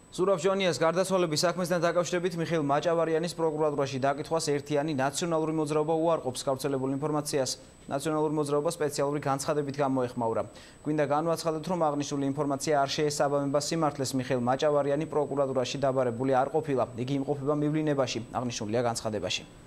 ზურაბ ჟვანიას გარდაცვალების საქმესთან დაკავშირებით მიხეილ მაჭავარიანის პროკურატურაში დაკითხვას ერთიანი ნაციონალური მოძრაობა უარყოფს გავრცელებულ ინფორმაციას. ნაციონალური მოძრაობა სპეციალური განცხადებით გამოეხმაურა. გვინდა განვაცხადოთ, რომ აღნიშნული ინფორმაცია არ შეესაბამება სიმართლეს. მიხეილ მაჭავარიანი პროკურატურაში დაბარებული არ ყოფილა. იგი იმყოფება მივლინებაში, აღნიშნულია განცხადებაში.